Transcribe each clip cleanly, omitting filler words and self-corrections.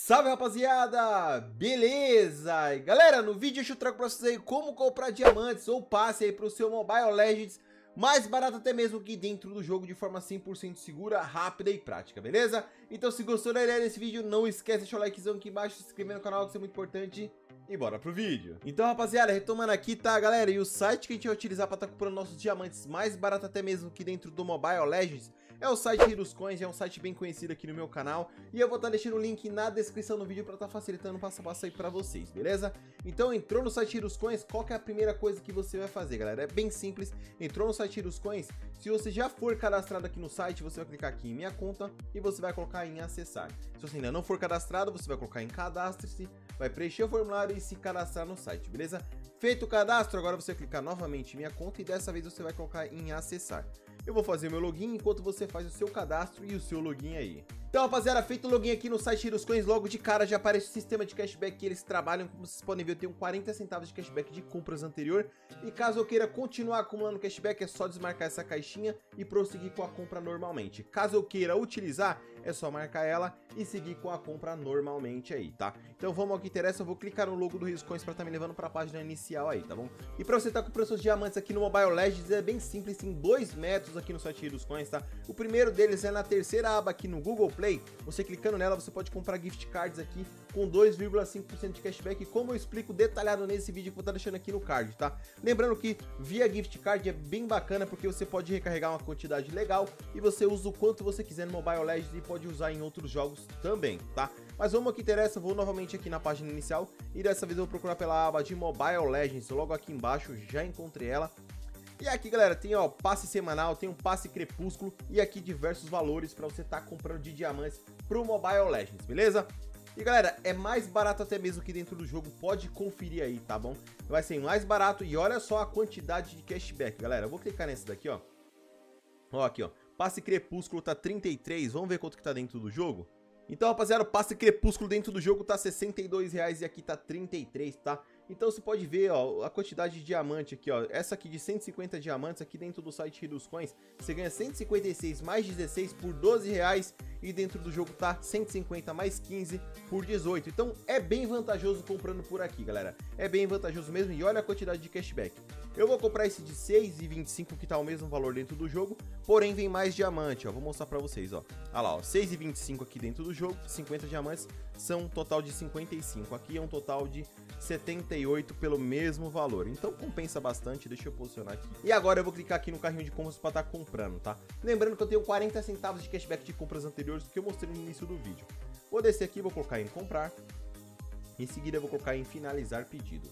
Salve, rapaziada! Beleza? E, galera, no vídeo eu trago pra vocês aí como comprar diamantes ou passe aí pro seu Mobile Legends mais barato até mesmo que dentro do jogo de forma 100% segura, rápida e prática, beleza? Então se gostou da ideia desse vídeo, não esquece de deixar o likezão aqui embaixo, se inscrever no canal que isso é muito importante e bora pro vídeo. Então, rapaziada, retomando aqui, tá, galera? E o site que a gente vai utilizar pra estar comprando nossos diamantes mais barato até mesmo que dentro do Mobile Legends é o site Heroes Coins, é um site bem conhecido aqui no meu canal e eu vou estar deixando o link na descrição do vídeo para estar facilitando o passo a passo aí para vocês, beleza? Então entrou no site Heroes Coins, qual que é a primeira coisa que você vai fazer, galera? É bem simples, entrou no site Heroes Coins, se você já for cadastrado aqui no site, você vai clicar aqui em minha conta e você vai colocar em acessar. Se você ainda não for cadastrado, você vai colocar em cadastre-se, vai preencher o formulário e se cadastrar no site, beleza? Feito o cadastro, agora você vai clicar novamente em minha conta e dessa vez você vai colocar em acessar. Eu vou fazer o meu login enquanto você faz o seu cadastro e o seu login aí. Então, rapaziada, feito o login aqui no site Heroes Coins, logo de cara já aparece o sistema de cashback que eles trabalham. Como vocês podem ver, eu tenho 40 centavos de cashback de compras anterior. E caso eu queira continuar acumulando cashback, é só desmarcar essa caixinha e prosseguir com a compra normalmente. Caso eu queira utilizar, é só marcar ela e seguir com a compra normalmente aí, tá? Então vamos ao que interessa, eu vou clicar no logo do Heroes Coins para estar me levando para a página inicial aí, tá bom? E para você estar comprando seus diamantes aqui no Mobile Legends é bem simples, tem dois métodos aqui no site Heroes Coins, tá? O primeiro deles é na terceira aba aqui no Google Play. Você clicando nela, você pode comprar gift cards aqui com 2,5% de cashback, como eu explico detalhado nesse vídeo que eu vou estar deixando aqui no card, tá? Lembrando que via gift card é bem bacana porque você pode recarregar uma quantidade legal e você usa o quanto você quiser no Mobile Legends e pode usar em outros jogos também, tá? Mas vamos ao que interessa, vou novamente aqui na página inicial e dessa vez eu vou procurar pela aba de Mobile Legends, logo aqui embaixo, já encontrei ela. E aqui, galera, tem ó, passe semanal, tem um passe crepúsculo e aqui diversos valores para você estar comprando de diamantes pro Mobile Legends, beleza? E galera, é mais barato até mesmo que dentro do jogo, pode conferir aí, tá bom? Vai ser mais barato e olha só a quantidade de cashback, galera. Eu vou clicar nesse daqui, ó. Ó, aqui, ó, passe crepúsculo tá 33, vamos ver quanto que tá dentro do jogo? Então, rapaziada, o passe crepúsculo dentro do jogo tá R$ 62,00 e aqui tá 33, tá? Então você pode ver, ó, a quantidade de diamante aqui, ó. Essa aqui de 150 diamantes aqui dentro do site Heroes Coins, você ganha 156 mais 16 por R$12,00 e dentro do jogo tá 150 mais 15 por 18. Então é bem vantajoso comprando por aqui, galera. É bem vantajoso mesmo e olha a quantidade de cashback. Eu vou comprar esse de 6,25 que tá o mesmo valor dentro do jogo, porém vem mais diamante, ó. Vou mostrar pra vocês, ó. Olha lá, ó, 6,25 aqui dentro do jogo, 50 diamantes são um total de 55. Aqui é um total de 78 pelo mesmo valor, então compensa bastante. Deixa eu posicionar aqui. E agora eu vou clicar aqui no carrinho de compras para estar comprando, tá? Lembrando que eu tenho 40 centavos de cashback de compras anteriores que eu mostrei no início do vídeo. Vou descer aqui, vou colocar em comprar. Em seguida eu vou colocar em finalizar pedido.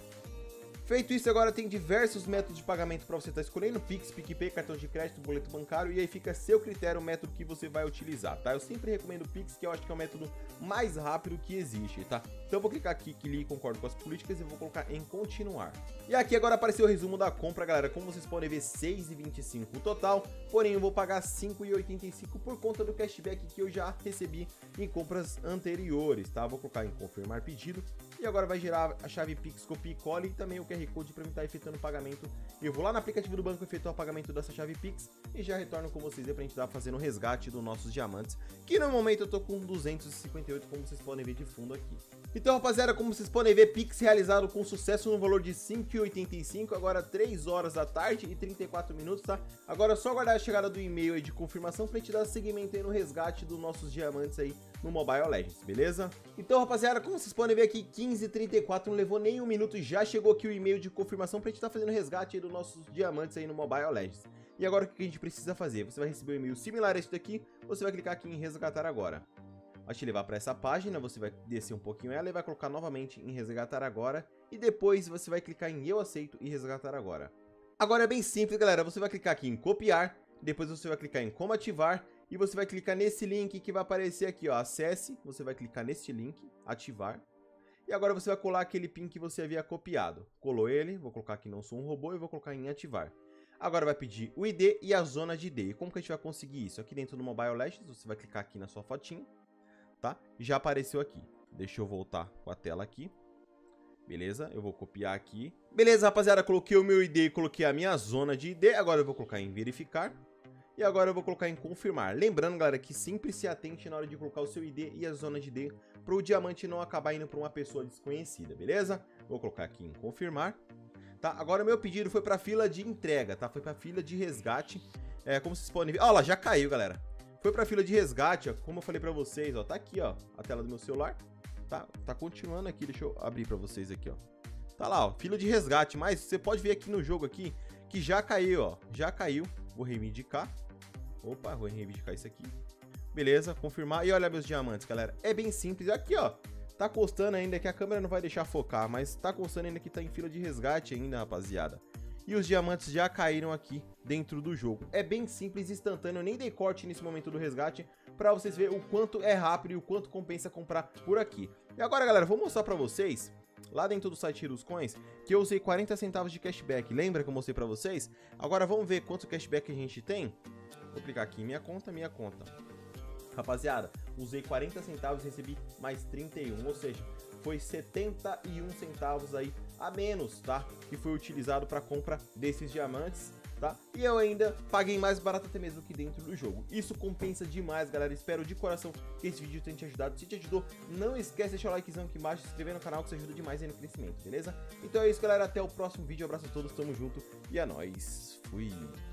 Feito isso, agora tem diversos métodos de pagamento para você estar escolhendo: Pix, PicPay, cartão de crédito, boleto bancário, e aí fica a seu critério o método que você vai utilizar, tá? Eu sempre recomendo o Pix, que eu acho que é o método mais rápido que existe, tá? Então eu vou clicar aqui que li concordo com as políticas e vou colocar em continuar. E aqui agora apareceu o resumo da compra, galera. Como vocês podem ver, 6,25 o total, porém eu vou pagar 5,85 por conta do cashback que eu já recebi em compras anteriores, tá? Vou colocar em confirmar pedido e agora vai gerar a chave Pix, copia e cola e também o QR Code para mim estar efetuando o pagamento. Eu vou lá no aplicativo do banco efetuar o pagamento dessa chave Pix e já retorno com vocês pra gente estar fazendo o resgate dos nossos diamantes, que no momento eu tô com 258, como vocês podem ver de fundo aqui. Então, rapaziada, como vocês podem ver, Pix realizado com sucesso no valor de 5,85, agora 3 horas da tarde e 34 minutos, tá? Agora é só aguardar a chegada do e-mail aí de confirmação pra gente dar seguimento aí no resgate dos nossos diamantes aí no Mobile Legends, beleza? Então, rapaziada, como vocês podem ver aqui, 15h34, não levou nem um minuto e já chegou aqui o e-mail de confirmação pra gente estar fazendo resgate aí dos nossos diamantes aí no Mobile Legends. E agora o que a gente precisa fazer? Você vai receber um e-mail similar a esse daqui, você vai clicar aqui em resgatar agora. Vai te levar para essa página, você vai descer um pouquinho ela e vai colocar novamente em resgatar agora. E depois você vai clicar em eu aceito e resgatar agora. Agora é bem simples, galera, você vai clicar aqui em copiar, depois você vai clicar em como ativar e você vai clicar nesse link que vai aparecer aqui, ó, acesse, você vai clicar neste link, ativar. E agora você vai colar aquele pin que você havia copiado. Colou ele, vou colocar aqui não sou um robô e vou colocar em ativar. Agora vai pedir o ID e a zona de ID. E como que a gente vai conseguir isso? Aqui dentro do Mobile Legends, você vai clicar aqui na sua fotinha, tá? E já apareceu aqui. Deixa eu voltar com a tela aqui. Beleza, eu vou copiar aqui. Beleza, rapaziada, coloquei o meu ID e coloquei a minha zona de ID. Agora eu vou colocar em verificar. E agora eu vou colocar em confirmar. Lembrando, galera, que sempre se atente na hora de colocar o seu ID e a zona de ID, para o diamante não acabar indo para uma pessoa desconhecida, beleza? Vou colocar aqui em confirmar. Tá, agora o meu pedido foi para fila de entrega, tá? Foi para fila de resgate. Como vocês podem ver, ó lá, já caiu, galera. Foi pra fila de resgate, ó, como eu falei pra vocês, ó, tá aqui, ó, a tela do meu celular, tá continuando aqui, deixa eu abrir pra vocês aqui, ó. Tá lá, ó, fila de resgate, mas você pode ver aqui no jogo aqui, que já caiu, ó, já caiu. Vou reivindicar, opa, vou reivindicar isso aqui. Beleza, confirmar, e olha meus diamantes, galera, é bem simples, aqui, ó, tá constando ainda que a câmera não vai deixar focar, mas tá constando ainda que tá em fila de resgate ainda, rapaziada. E os diamantes já caíram aqui dentro do jogo. É bem simples, instantâneo, eu nem dei corte nesse momento do resgate para vocês verem o quanto é rápido e o quanto compensa comprar por aqui. E agora, galera, vou mostrar para vocês, lá dentro do site Heroes Coins, que eu usei 40 centavos de cashback. Lembra que eu mostrei para vocês? Agora vamos ver quanto cashback a gente tem? Vou clicar aqui em minha conta. Rapaziada, usei 40 centavos e recebi mais 31, ou seja, foi 71 centavos aí a menos, tá? Que foi utilizado para compra desses diamantes, tá? E eu ainda paguei mais barato até mesmo que dentro do jogo. Isso compensa demais, galera. Espero de coração que esse vídeo tenha te ajudado. Se te ajudou, não esquece de deixar o likezão aqui embaixo, se inscrever no canal, que isso ajuda demais aí no crescimento, beleza? Então é isso, galera. Até o próximo vídeo. Um abraço a todos, tamo junto e é nóis. Fui!